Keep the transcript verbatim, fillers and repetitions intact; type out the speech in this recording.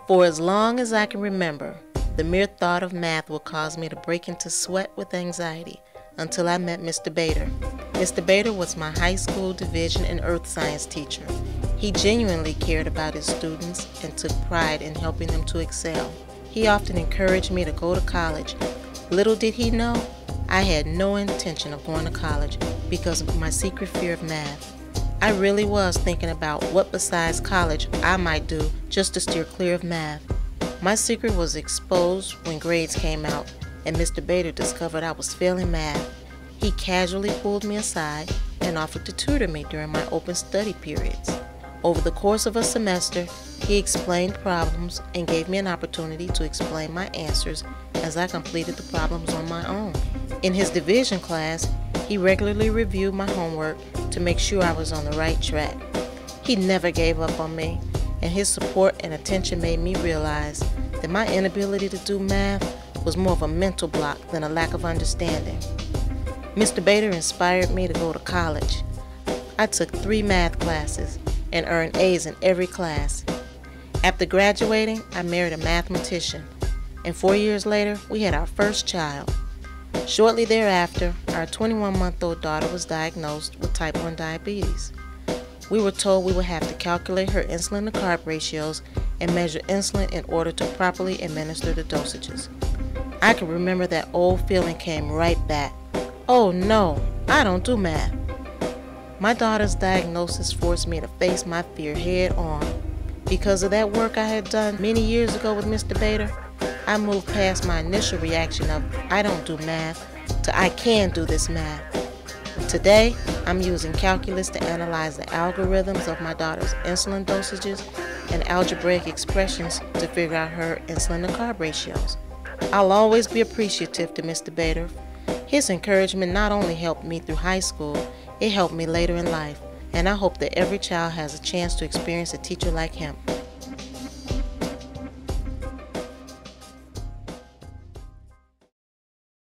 For as long as I can remember, the mere thought of math would cause me to break into sweat with anxiety until I met Mister Bader. Mister Bader was my high school division and earth science teacher. He genuinely cared about his students and took pride in helping them to excel. He often encouraged me to go to college. Little did he know, I had no intention of going to college because of my secret fear of math. I really was thinking about what besides college I might do just to steer clear of math. My secret was exposed when grades came out and Mister Bader discovered I was failing math. He casually pulled me aside and offered to tutor me during my open study periods. Over the course of a semester, he explained problems and gave me an opportunity to explain my answers as I completed the problems on my own. In his division class, he regularly reviewed my homework to make sure I was on the right track. He never gave up on me, and his support and attention made me realize that my inability to do math was more of a mental block than a lack of understanding. Mister Bader inspired me to go to college. I took three math classes and earned A's in every class. After graduating, I married a mathematician, and four years later, we had our first child. Shortly thereafter, our twenty-one-month-old daughter was diagnosed with type one diabetes. We were told we would have to calculate her insulin to carb ratios and measure insulin in order to properly administer the dosages. I can remember that old feeling came right back. Oh no, I don't do math. My daughter's diagnosis forced me to face my fear head on. Because of that work I had done many years ago with Mister Bader, I moved past my initial reaction of I don't do math to I can do this math. Today, I'm using calculus to analyze the algorithms of my daughter's insulin dosages and algebraic expressions to figure out her insulin to carb ratios. I'll always be appreciative to Mister Bader. His encouragement not only helped me through high school, it helped me later in life, and I hope that every child has a chance to experience a teacher like him.